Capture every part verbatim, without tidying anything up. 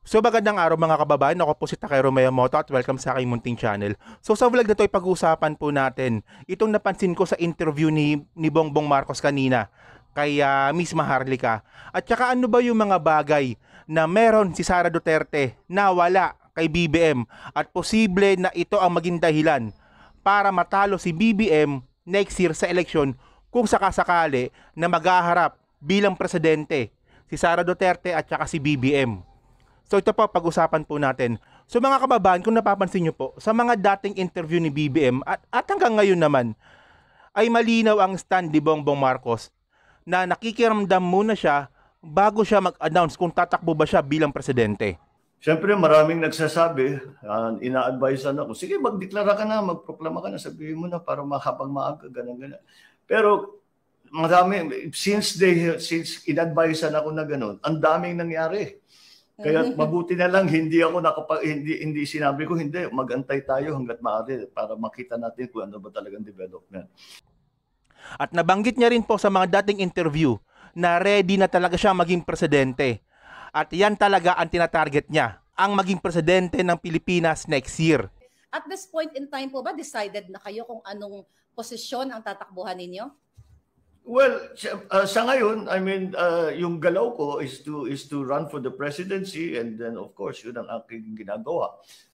So magandang araw mga kababayan, ako po si Takero Miyamoto at welcome sa aking munting channel. So sa vlog na to ay pag-uusapan po natin itong napansin ko sa interview ni, ni Bongbong Marcos kanina kay uh, Miss Maharlika. At saka ano ba yung mga bagay na meron si Sara Duterte na wala kay B B M at posible na ito ang maging dahilan para matalo si B B M next year sa eleksyon kung sakasakali na maghaharap bilang presidente si Sara Duterte at saka si B B M. So ito po pag-usapan po natin. So mga kababayan, kung napapansin nyo po, sa mga dating interview ni B B M at, at hanggang ngayon naman, ay malinaw ang stand ni Bongbong Marcos na nakikiramdam muna siya bago siya mag-announce kung tatakbo ba siya bilang presidente. Siyempre maraming nagsasabi, uh, ina-advisean ako, sige magdeklara ka na, magproklama ka na, sabihin mo na para makapag maaga, ganun-ganun. Pero marami, since, they, since in-advisean ako na ganun, ang daming nangyari. Kaya mabuti na lang hindi ako nakapag hindi hindi sinabi ko hindi magantay tayo hangga't maaari para makita natin kung ano ba talagang development. At nabanggit niya rin po sa mga dating interview na ready na talaga siya maging presidente. At yan talaga ang tinatarget niya, ang maging presidente ng Pilipinas next year. At this point in time po ba decided na kayo kung anong posisyon ang tatakbuhan ninyo? Well, uh, sa ngayon, I mean, uh, yung galaw ko is to is to run for the presidency and then of course, yun ang aking ginagawa.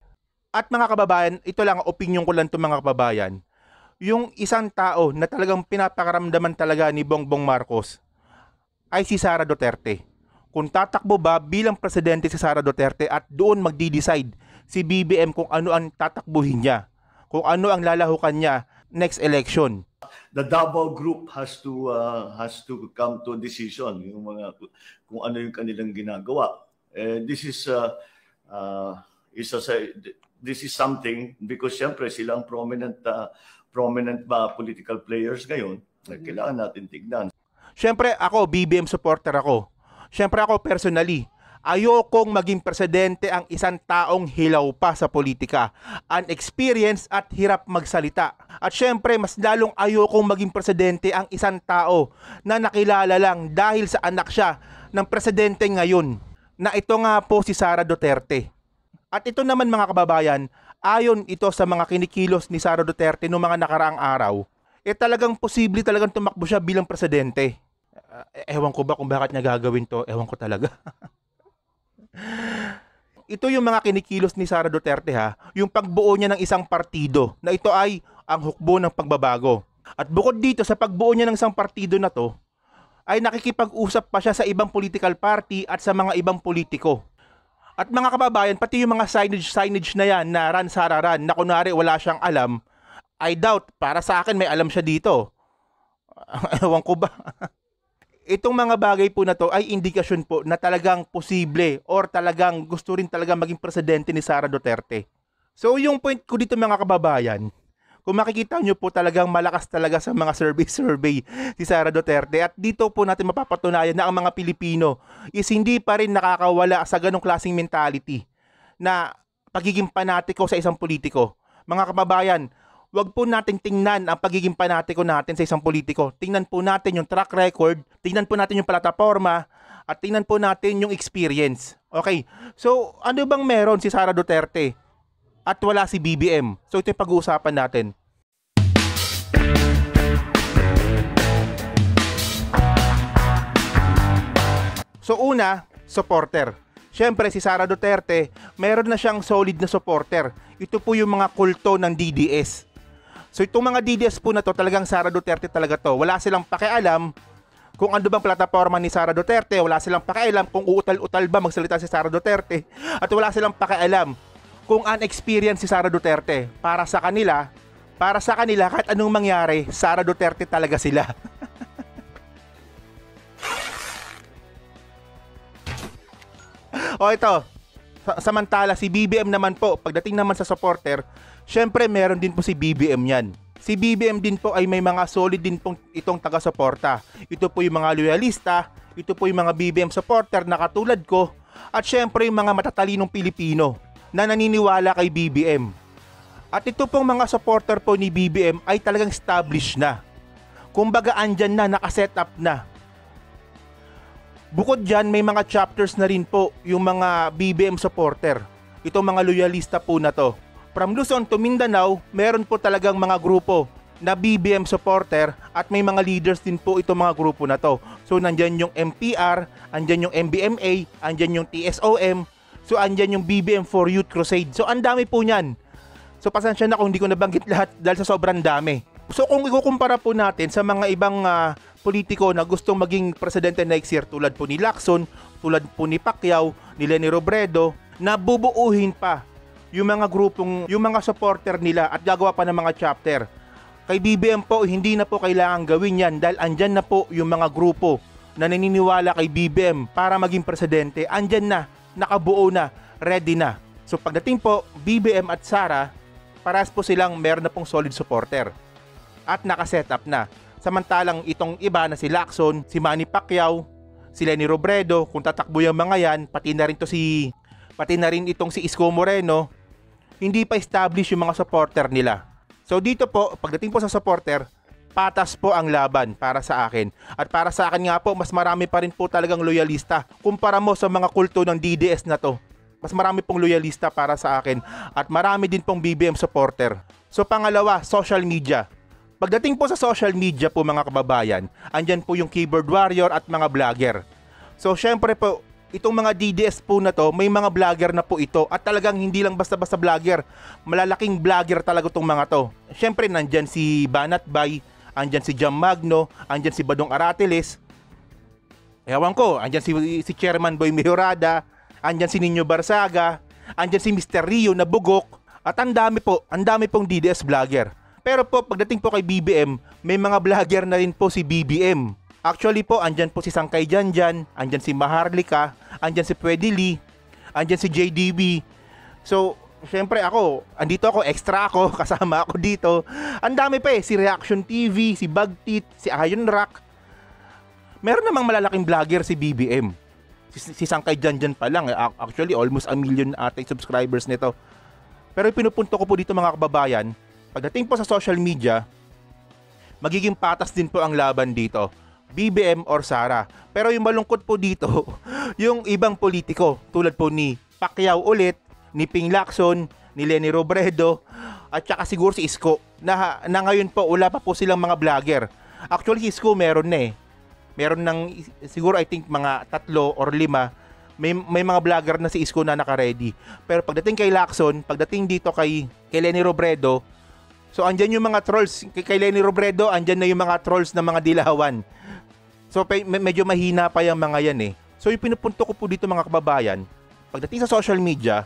At mga kababayan, ito lang ang opinion ko lang to mga kababayan. Yung isang tao na talagang pinapakaramdaman talaga ni Bongbong Marcos ay si Sara Duterte. Kung tatakbo ba bilang presidente si Sara Duterte at doon magdi-decide si B B M kung ano ang tatakbuhin niya, kung ano ang lalahukan niya next election. The Davao Group has to uh, has to come to a decision yung mga kung ano yung kanilang ginagawa. Eh, this is uh, uh, is a, this is something because siyempre silang prominent uh, prominent ba political players ngayon na kailangan natin tignan. Siyempre ako B B M supporter ako. Siyempre ako personally ayokong maging presidente ang isang taong hilaw pa sa politika, unexperienced at hirap magsalita. At syempre, mas lalong ayokong maging presidente ang isang tao na nakilala lang dahil sa anak siya ng presidente ngayon, na ito nga po si Sara Duterte. At ito naman mga kababayan, ayon ito sa mga kinikilos ni Sara Duterte noong mga nakaraang araw, eh talagang posible talagang tumakbo siya bilang presidente. Uh, ewan ko ba kung bakit niya gagawin to, ewan ko talaga. Ito yung mga kinikilos ni Sara Duterte ha, yung pagbuo niya ng isang partido na ito ay ang hukbo ng pagbabago. At bukod dito sa pagbuo niya ng isang partido na to, ay nakikipag-usap pa siya sa ibang political party at sa mga ibang politiko. At mga kababayan, pati yung mga signage signage na yan na Run Sara Run na kunwari wala siyang alam, I doubt, para sa akin may alam siya dito. Ewan ko ba? Itong mga bagay po na to ay indikasyon po na talagang posible or talagang gusto rin talaga maging presidente ni Sara Duterte. So yung point ko dito mga kababayan, kung makikita nyo po talagang malakas talaga sa mga survey-survey si Sara Duterte at dito po natin mapapatunayan na ang mga Pilipino is hindi pa rin nakakawala sa ganong klaseng mentality na pagiging panatiko sa isang politiko. Mga kababayan, wag po nating tingnan ang pagiging panatiko natin sa isang politiko. Tingnan po natin yung track record, tingnan po natin yung plataforma, at tingnan po natin yung experience. Okay, so ano bang meron si Sara Duterte at wala si B B M? So ito yung pag-uusapan natin. So una, supporter. Siyempre si Sara Duterte, meron na siyang solid na supporter. Ito po yung mga kulto ng D D S. So itong mga D D S po na to, talagang Sara Duterte talaga to. Wala silang pakialam kung ano bang plataforma ni Sara Duterte. Wala silang pakialam kung uutal-utal ba magsalita si Sara Duterte. At wala silang pakialam kung unexperienced si Sara Duterte. Para sa kanila, para sa kanila, kahit anong mangyari, Sara Duterte talaga sila. O ito, samantala si B B M naman po, pagdating naman sa supporter, syempre meron din po si B B M yan. Si B B M din po ay may mga solid din pong itong taga-suporta. Ito po yung mga loyalista, ito po yung mga B B M supporter na katulad ko, at syempre yung mga matatalinong Pilipino na naniniwala kay B B M. At ito pong mga supporter po ni B B M ay talagang established na. Kumbaga andyan na, nakaset up na. Bukod dyan, may mga chapters na rin po yung mga B B M supporter. Itong mga loyalista po na to. From Luzon to Mindanao, meron po talagang mga grupo na B B M supporter at may mga leaders din po itong mga grupo na to. So nandyan yung M P R, andyan yung M B M A, andyan yung T S O M, so andyan yung B B M for Youth Crusade. So ang dami po niyan. So pasensya na kung hindi ko nabanggit lahat dahil sa sobrang dami. So kung ikukumpara po natin sa mga ibang uh, politiko na gustong maging presidente next year tulad po ni Lacson, tulad po ni Pacquiao, ni Leni Robredo, na bubuuhin pa yung mga grupong, yung mga supporter nila at gagawa pa ng mga chapter. Kay B B M po, hindi na po kailangan gawin yan dahil andyan na po yung mga grupo na naniniwala kay B B M para maging presidente. Andyan na, nakabuo na, ready na. So pagdating po, B B M at Sara, parehas po silang meron na pong solid supporter at nakaset up na. Samantalang itong iba na si Lacson, si Manny Pacquiao, si Leni Robredo, kung tatakbo yung mga yan, pati na rin to si pati na rin itong si Isko Moreno, hindi pa establish yung mga supporter nila. So dito po, pagdating po sa supporter, patas po ang laban para sa akin. At para sa akin nga po, mas marami pa rin po talagang loyalista. Kumpara mo sa mga kulto ng D D S na to, mas marami pong loyalista para sa akin. At marami din pong B B M supporter. So pangalawa, social media. Pagdating po sa social media po mga kababayan, andyan po yung keyboard warrior at mga vlogger. So syempre po, itong mga D D S po na to, may mga vlogger na po ito. At talagang hindi lang basta-basta vlogger. Malalaking vlogger talaga itong mga to. Syempre nandyan si Banat Bay, andyan si Jam Magno, andyan si Badong Aratiles. Ewan ko, andyan si, si Chairman Boy Mejorada, andyan si Nino Barsaga, andyan si Mister Rio na bugok. At ang dami po, ang dami pong D D S vlogger. Pero po, pagdating po kay B B M, may mga vlogger na rin po si B B M. Actually po, andyan po si Sangkay Janjan, andyan si Maharlika, andyan si Pwede Lee, andyan si J D B. So, syempre ako, andito ako, extra ako, kasama ako dito. Ang dami pa eh, si Reaction T V, si Bagtit, si Iron Rock. Meron namang malalaking vlogger si B B M. Si, si Sangkay Janjan pa lang, eh. Actually, almost a million ata subscribers nito. Pero pinupunto ko po dito mga kababayan, pagdating po sa social media, magiging patas din po ang laban dito. B B M or Sara. Pero yung malungkot po dito, yung ibang politiko, tulad po ni Pacquiao ulit, ni Ping Lacson, ni Leni Robredo, at saka siguro si Isko, na, na ngayon po wala pa po silang mga vlogger. Actually si Isko meron na eh. Meron ng, siguro I think mga tatlo or lima, may, may mga vlogger na si Isko na naka-ready. Pero pagdating kay Lacson, pagdating dito kay, kay Leni Robredo, so andyan yung mga trolls, kay, kay Leni Robredo, andyan na yung mga trolls ng mga dilawan. So medyo mahina pa yung mga yan eh. So yung pinupunto ko po dito mga kababayan, pagdating sa social media,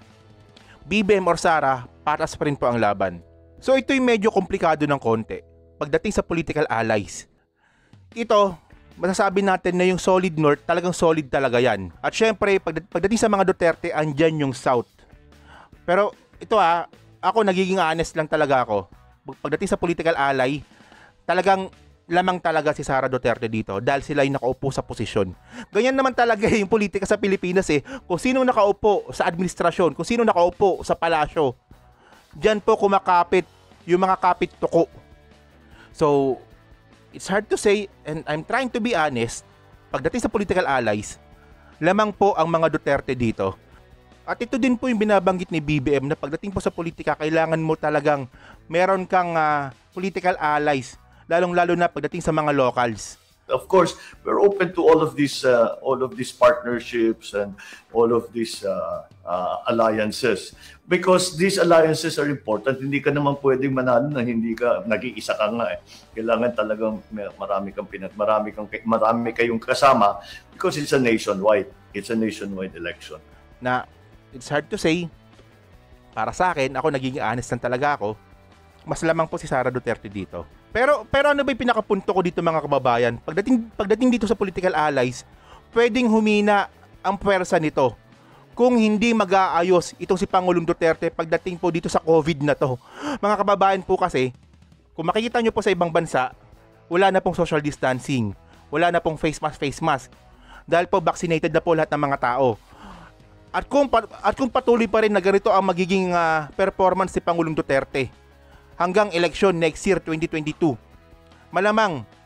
B B M or Sara, patas pa rin po ang laban. So ito yung medyo komplikado ng konti. Pagdating sa political allies, ito, masasabi natin na yung solid north, talagang solid talaga yan. At syempre, pagdating sa mga Duterte, andyan yung south. Pero ito ah, ako nagiging honest lang talaga ako. Pagdating sa political ally, talagang lamang talaga si Sara Duterte dito dahil sila yung nakaupo sa posisyon. Ganyan naman talaga yung politika sa Pilipinas eh. Kung sino nakaupo sa administrasyon, kung sino nakaupo sa palasyo, dyan po kumakapit yung mga kapit tuko. So, it's hard to say, and I'm trying to be honest, pagdating sa political allies, lamang po ang mga Duterte dito. At ito din po yung binabanggit ni B B M na pagdating po sa politika, kailangan mo talagang meron kang uh, political allies, lalong-lalo na pagdating sa mga locals. Of course, we're open to all of these uh, all of these partnerships and all of these uh, uh, alliances because these alliances are important. Hindi ka naman pwedeng manalo na hindi ka nag-iisa ka nga eh. Kailangan talagang marami kang pinat marami kang marami kayong kasama because it's a nationwide. It's a nationwide election. Na it's hard to say, para sa akin, ako nagiging honest lang talaga ako, mas lamang po si Sara Duterte dito. Pero pero ano ba yung pinakapunto ko dito mga kababayan? Pagdating pagdating dito sa political allies, pwedeng humina ang pwersa nito kung hindi mag-aayos itong si Pangulong Duterte pagdating po dito sa COVID na to. Mga kababayan po kasi, kung makikita nyo po sa ibang bansa, wala na pong social distancing, wala na pong face mask, face mask. Dahil po vaccinated na po lahat ng mga tao. At kung, at kung patuloy pa rin na ganito ang magiging uh, performance ni Pangulong Duterte hanggang election next year, twenty twenty-two, malamang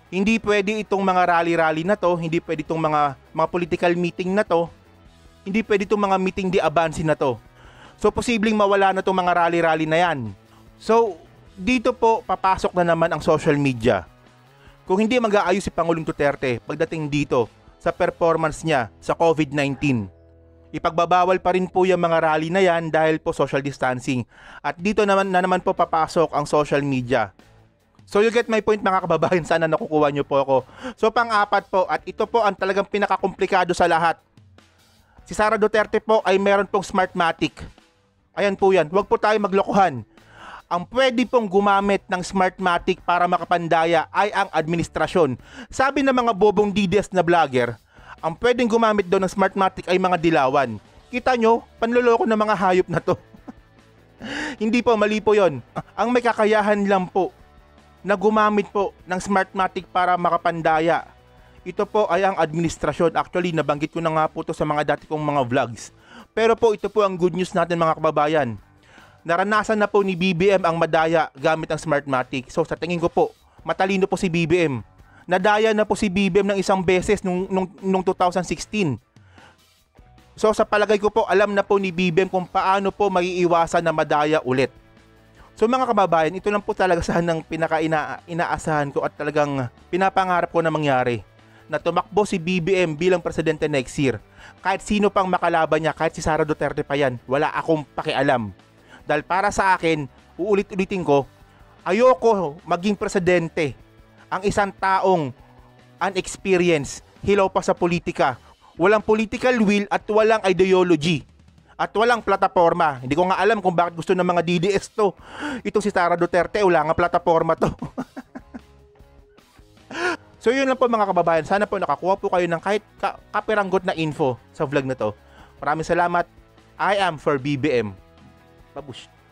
Hindi pwede itong mga rally-rally na to, hindi pwede itong mga, mga political meeting na to, hindi pwede itong mga meeting di avance na to. So, posibleng mawala na itong mga rally-rally na yan. So, dito po papasok na naman ang social media. Kung hindi mag-aayos si Pangulong Duterte pagdating dito sa performance niya sa COVID nineteen, ipagbabawal pa rin po yung mga rally na yan dahil po social distancing. At dito naman na naman po papasok ang social media. So you get my point mga kababayan, sana nakukuha nyo po ako. So pang-apat po, at ito po ang talagang pinakakomplikado sa lahat. Si Sara Duterte po ay meron pong Smartmatic. Ayan po yan, huwag po tayo maglokohan. Ang pwede pong gumamit ng Smartmatic para makapandaya ay ang administrasyon. Sabi ng mga bobong D D S na vlogger, ang pwedeng gumamit daw ng Smartmatic ay mga dilawan. Kita nyo, panloloko ng mga hayop na to. Hindi po, mali po yon. Ang may kakayahan lang po na gumamit po ng Smartmatic para makapandaya, ito po ay ang administrasyon. Actually, nabanggit ko na nga po to sa mga dati kong mga vlogs. Pero po, ito po ang good news natin mga kababayan. Naranasan na po ni B B M ang madaya gamit ang Smartmatic. So sa tingin ko po, matalino po si B B M. Nadaya na po si B B M ng isang beses nung, nung, nung two thousand sixteen. So sa palagay ko po, alam na po ni B B M kung paano po maiiwasan na madaya ulit. So mga kababayan, ito lang po talaga sanang pinaka-inaasahan ko at talagang pinapangarap ko na mangyari. Na tumakbo si B B M bilang presidente next year. Kahit sino pang makalaban niya, kahit si Sara Duterte pa yan, wala akong pakialam. Dahil para sa akin, uulit-ulitin ko, ayoko maging presidente ang isang taong unexperienced, hilaw pa sa politika, walang political will at walang ideology, at walang plataforma. Hindi ko nga alam kung bakit gusto ng mga D D S to. Itong si Sara Duterte, wala nga plataforma to. So yun lang po mga kababayan, sana po nakakuha po kayo ng kahit ka- kapiranggot na info sa vlog na to. Maraming salamat. I am for B B M. Babush.